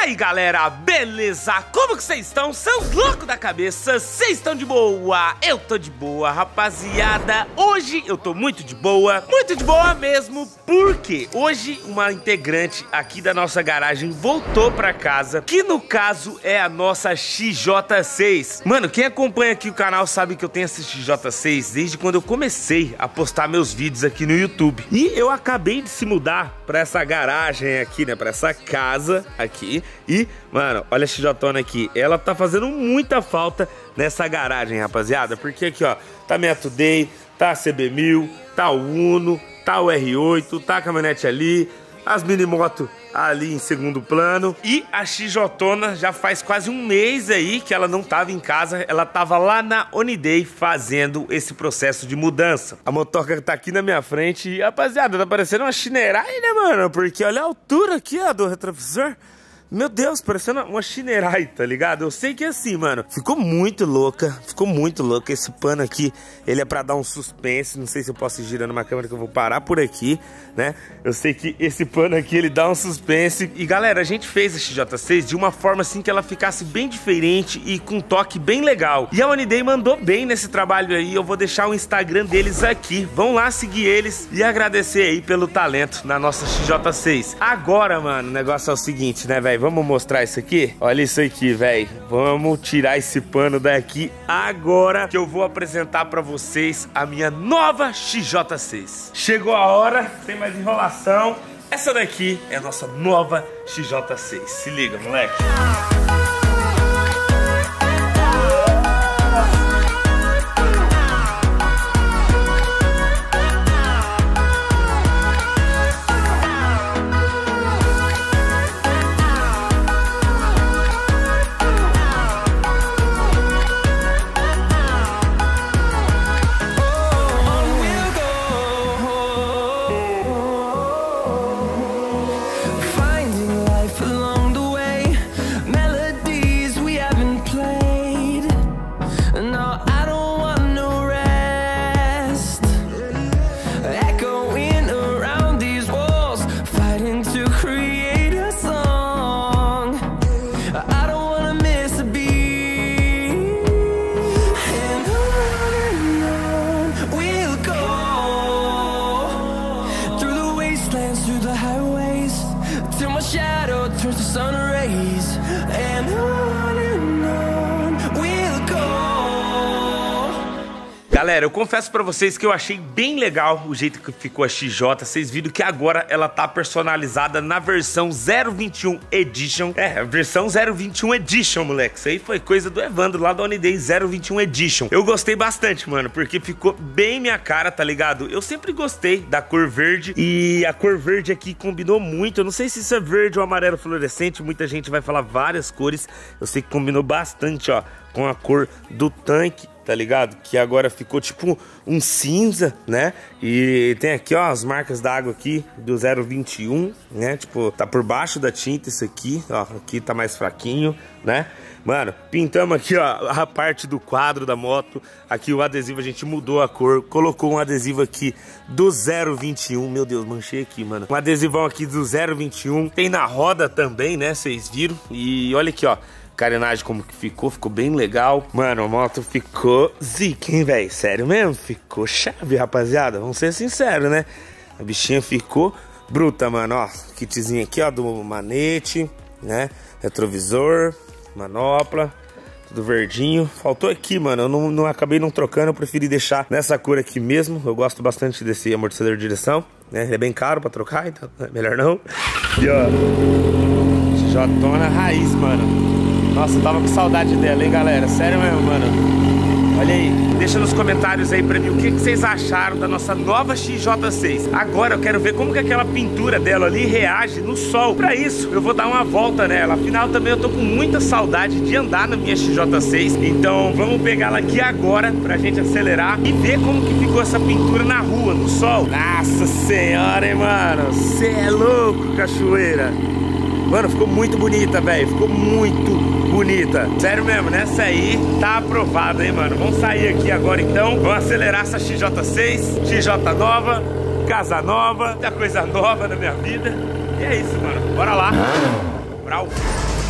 aí galera, beleza? Como que vocês estão? Seus loucos da cabeça, vocês estão de boa? Eu tô de boa, rapaziada. Hoje eu tô muito de boa mesmo, porque hoje uma integrante aqui da nossa garagem voltou pra casa, que no caso é a nossa XJ6. Mano, quem acompanha aqui o canal sabe que eu tenho essa XJ6 desde quando eu comecei a postar meus vídeos aqui no YouTube. E eu acabei de se mudar pra essa garagem aqui, né, pra essa casa aqui. E, mano, olha a XJ aqui, ela tá fazendo muita falta nessa garagem, rapaziada, porque aqui, ó, tá minha Today, tá a CB1000, tá o Uno, tá o R8, tá a caminhonete ali, as minimoto ali em segundo plano. E a XJ já faz quase um mês aí que ela não tava em casa, ela tava lá na Holiday fazendo esse processo de mudança. A motoca tá aqui na minha frente e, rapaziada, tá parecendo uma Shinerai, né, mano? Porque olha a altura aqui, ó, do retrovisor. Meu Deus, parecendo uma Shinerai, tá ligado? Eu sei que é assim, mano, ficou muito louca esse pano aqui, ele é pra dar um suspense. Não sei se eu posso ir girando uma câmera, que eu vou parar por aqui, né? Eu sei que esse pano aqui, ele dá um suspense. E galera, a gente fez a XJ6 de uma forma assim que ela ficasse bem diferente e com um toque bem legal. E a Holiday mandou bem nesse trabalho aí. Eu vou deixar o Instagram deles aqui, vão lá seguir eles e agradecer aí pelo talento na nossa XJ6. Agora, mano, o negócio é o seguinte, né, velho? Vamos mostrar isso aqui? Olha isso aqui, velho. Vamos tirar esse pano daqui agora, que eu vou apresentar pra vocês a minha nova XJ6. Chegou a hora, sem mais enrolação. Essa daqui é a nossa nova XJ6. Se liga, moleque. Galera, eu confesso pra vocês que eu achei bem legal o jeito que ficou a XJ. Vocês viram que agora ela tá personalizada na versão 021 Edition. É, a versão 021 Edition, moleque. Isso aí foi coisa do Evandro lá da Holiday 021 Edition. Eu gostei bastante, mano, porque ficou bem minha cara, tá ligado? Eu sempre gostei da cor verde e a cor verde aqui combinou muito. Eu não sei se isso é verde ou amarelo fluorescente, muita gente vai falar várias cores. Eu sei que combinou bastante, ó, com a cor do tanque, tá ligado? Que agora ficou tipo um cinza, né? E tem aqui, ó, as marcas da água aqui do 021, né? Tipo, tá por baixo da tinta isso aqui, ó. Aqui tá mais fraquinho, né? Mano, pintamos aqui, ó, a parte do quadro da moto. Aqui o adesivo a gente mudou a cor, colocou um adesivo aqui do 021. Meu Deus, manchei aqui, mano. Um adesivão aqui do 021. Tem na roda também, né? Vocês viram? E olha aqui, ó, carenagem como que ficou bem legal. Mano, a moto ficou zica, hein, velho? Sério mesmo? Ficou chave, rapaziada. Vamos ser sinceros, né? A bichinha ficou bruta, mano, ó. Kitzinho aqui, ó, do manete, né? Retrovisor, manopla, tudo verdinho. Faltou aqui, mano, eu não acabei não trocando. Eu preferi deixar nessa cor aqui mesmo. Eu gosto bastante desse amortecedor de direção, né? Ele é bem caro pra trocar, então é melhor não. E ó, XJ raiz, mano. Nossa, eu tava com saudade dela, hein, galera? Sério mesmo, mano. Olha aí, deixa nos comentários aí pra mim o que vocês acharam da nossa nova XJ6. Agora eu quero ver como que aquela pintura dela ali reage no sol. Pra isso, eu vou dar uma volta nela. Afinal, também eu tô com muita saudade de andar na minha XJ6. Então, vamos pegá-la aqui agora pra gente acelerar e ver como que ficou essa pintura na rua, no sol. Nossa senhora, hein, mano? Cê é louco, cachoeira. Mano, ficou muito bonita, velho. Ficou muito bonita. Sério mesmo, nessa aí tá aprovada, hein, mano. Vamos sair aqui agora, então. Vamos acelerar essa XJ6. XJ nova, casa nova, muita coisa nova na minha vida. E é isso, mano. Bora lá. Brau.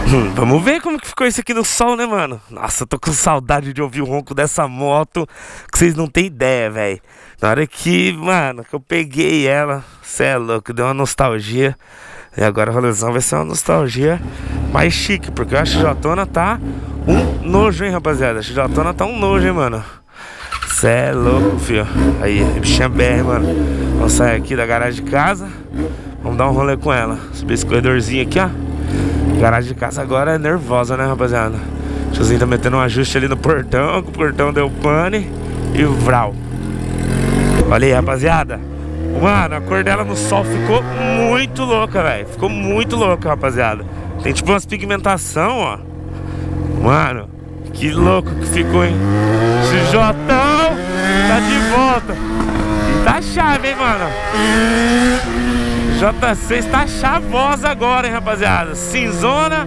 Vamos ver como que ficou isso aqui no sol, né, mano? Nossa, eu tô com saudade de ouvir o ronco dessa moto, que vocês não tem ideia, velho. Na hora que, mano, que eu peguei ela, cê é louco, deu uma nostalgia. E agora a rolezão vai ser uma nostalgia mais chique, porque a XJ tá um nojo, hein, rapaziada. A XJ tá um nojo, hein, mano. Cê é louco, filho. Aí, bichinha BR, mano. Vamos sair aqui da garagem de casa. Vamos dar um rolê com ela. Subir esse corredorzinho aqui, ó. Garagem de casa agora é nervosa, né, rapaziada? O tiozinho tá metendo um ajuste ali no portão, que o portão deu pane e o vral. Olha aí, rapaziada. Mano, a cor dela no sol ficou muito louca, velho. Ficou muito louca, rapaziada. Tem tipo umas pigmentação, ó. Mano, que louco que ficou, hein? XJ tá de volta. E tá chave, hein, mano? J6 tá chavosa agora, hein, rapaziada. Cinzona,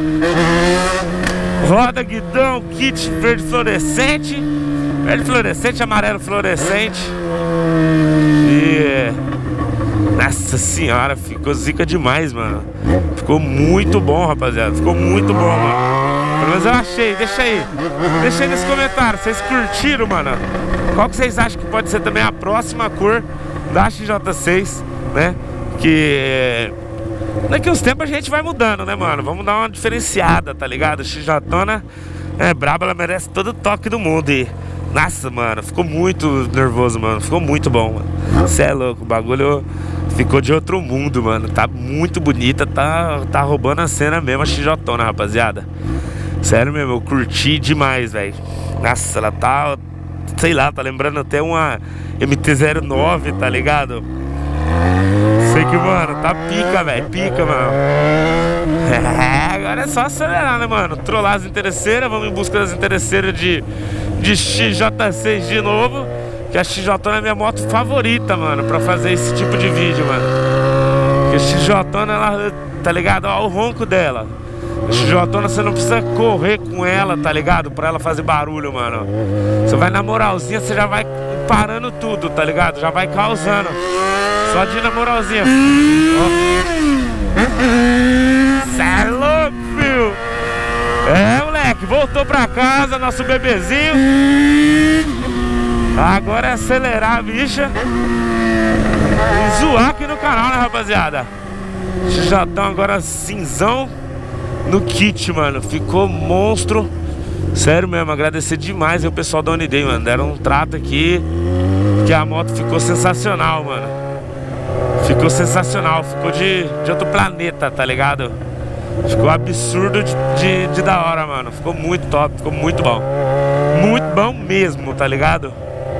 roda, guidão, kit verde fluorescente. Verde fluorescente, amarelo fluorescente. E... nossa senhora, ficou zica demais, mano. Ficou muito bom, rapaziada. Ficou muito bom, mano. Pelo menos eu achei, deixa aí nos comentários, vocês curtiram, mano? Qual que vocês acham que pode ser também a próxima cor da XJ6, né? Que daqui uns tempos a gente vai mudando, né, mano? Vamos dar uma diferenciada, tá ligado? A XJ é braba, ela merece todo o toque do mundo. E nossa, mano, ficou muito nervoso, mano. Ficou muito bom, mano. Cê é louco, o bagulho ficou de outro mundo, mano. Tá muito bonita, tá roubando a cena mesmo, a XJ, rapaziada. Sério mesmo, eu curti demais, velho. Nossa, ela tá, sei lá, tá lembrando até uma MT-09, tá ligado? Sei que, mano, tá pica, velho, pica, mano. Agora é só acelerar, né, mano? Trollar as interesseiras, vamos em busca das interesseiras de XJ6 de novo. Que a XJ é a minha moto favorita, mano, pra fazer esse tipo de vídeo, mano. Porque a XJ, ela, tá ligado? Ó, o ronco dela. A XJ, você não precisa correr com ela, tá ligado? Pra ela fazer barulho, mano. Você vai na moralzinha, você já vai parando tudo, tá ligado? Já vai causando. Só de ir na moralzinha. Cê é louco, filho. É, moleque, voltou pra casa, nosso bebezinho. Agora é acelerar a bicha e zoar aqui no canal, né, rapaziada? Já estão agora cinzão no kit, mano. Ficou monstro. Sério mesmo, agradecer demais ao pessoal da Uniday, mano. Deram um trato aqui, que a moto ficou sensacional, mano. Ficou sensacional, ficou de outro planeta, tá ligado? Ficou absurdo de da hora, mano. Ficou muito top, ficou muito bom. Muito bom mesmo, tá ligado?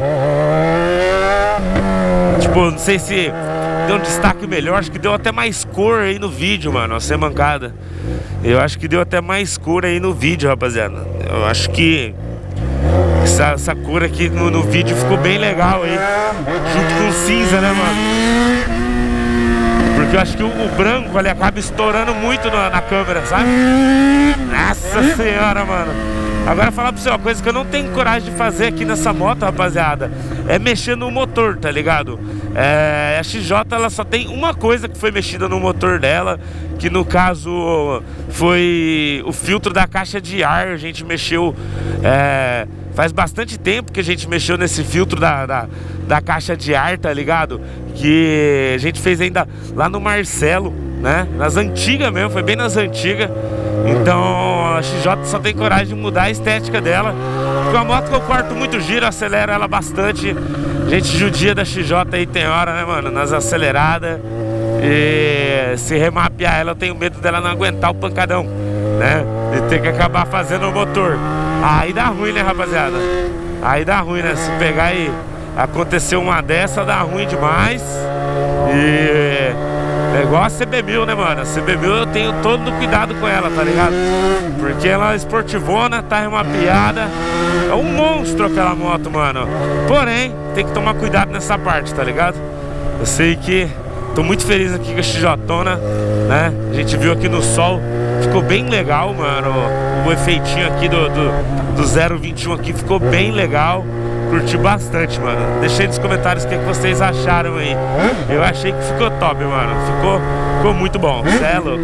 Tipo, não sei se deu um destaque melhor. Acho que deu até mais cor aí no vídeo, mano. Você mancada. Eu acho que deu até mais cor aí no vídeo, rapaziada. Eu acho que essa cor aqui no vídeo ficou bem legal aí, junto com o cinza, né, mano? Porque eu acho que o branco ali acaba estourando muito na câmera, sabe? Nossa senhora, mano. Agora falar pra você uma coisa que eu não tenho coragem de fazer aqui nessa moto, rapaziada, é mexer no motor, tá ligado? A XJ, ela só tem uma coisa que foi mexida no motor dela, que no caso foi o filtro da caixa de ar. A gente mexeu, faz bastante tempo que a gente mexeu nesse filtro da caixa de ar, tá ligado? Que a gente fez ainda lá no Marcelo, né? Nas antigas mesmo, foi bem nas antigas. Então a XJ só tem coragem de mudar a estética dela. Porque uma moto que eu corto muito giro, acelero ela bastante. A gente judia da XJ aí tem hora, né, mano? Nas aceleradas. E se remapear ela, eu tenho medo dela não aguentar o pancadão, né? E ter que acabar fazendo o motor. Aí dá ruim, né, rapaziada? Aí dá ruim, né? Se pegar e acontecer uma dessa, dá ruim demais. E é igual a CB1000, né, mano? A CB1000 eu tenho todo o cuidado com ela, tá ligado? Porque ela é esportivona, tá remapeada. É um monstro aquela moto, mano. Porém, tem que tomar cuidado nessa parte, tá ligado? Eu sei que tô muito feliz aqui com a XJ-tona, né? A gente viu aqui no sol, ficou bem legal, mano. O efeitinho aqui do 021 aqui ficou bem legal. curti bastante, mano. Deixei nos comentários o que vocês acharam aí. Eu achei que ficou top, mano. Ficou muito bom. Cê é louco.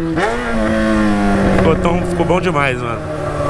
Ficou bom demais, mano.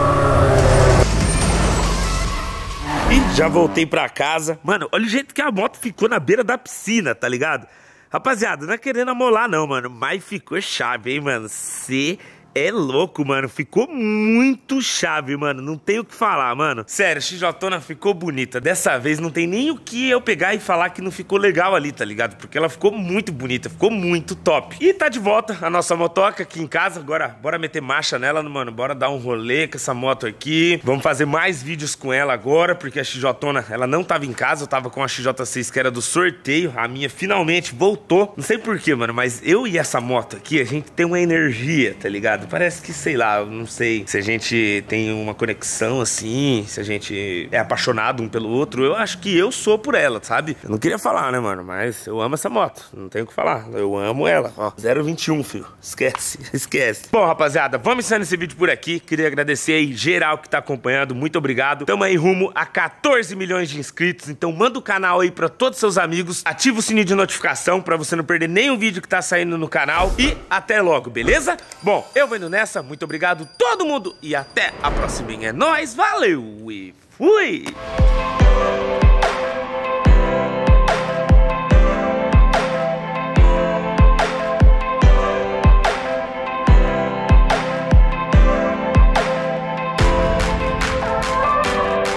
E já voltei pra casa. Mano, olha o jeito que a moto ficou na beira da piscina, tá ligado? Rapaziada, não é querendo amolar não, mano. Mas ficou chave, hein, mano. Cê é louco, mano. Ficou muito chave, mano. Não tem o que falar, mano. Sério, a XJona ficou bonita. Dessa vez não tem nem o que eu pegar e falar que não ficou legal ali, tá ligado? Porque ela ficou muito bonita, ficou muito top. E tá de volta a nossa motoca aqui em casa. Agora, bora meter marcha nela, mano. Bora dar um rolê com essa moto aqui. Vamos fazer mais vídeos com ela agora, porque a XJona, ela não tava em casa. Eu tava com a XJ6 que era do sorteio. A minha finalmente voltou. Não sei porquê, mano, mas eu e essa moto aqui, a gente tem uma energia, tá ligado? Parece que, sei lá, eu não sei se a gente tem uma conexão assim, se a gente é apaixonado um pelo outro. Eu acho que eu sou por ela, sabe? Eu não queria falar, né, mano? Mas eu amo essa moto, não tenho o que falar. Eu amo ela, ó. 021, filho. Esquece, esquece. Bom, rapaziada, vamos encerrar esse vídeo por aqui. Queria agradecer aí geral que tá acompanhando. Muito obrigado. Tamo aí rumo a 14 milhões de inscritos. Então manda o canal aí pra todos os seus amigos. Ativa o sininho de notificação pra você não perder nenhum vídeo que tá saindo no canal. E até logo, beleza? Bom, eu vou indo nessa. Muito obrigado todo mundo e até a próxima. É nóis, valeu e fui!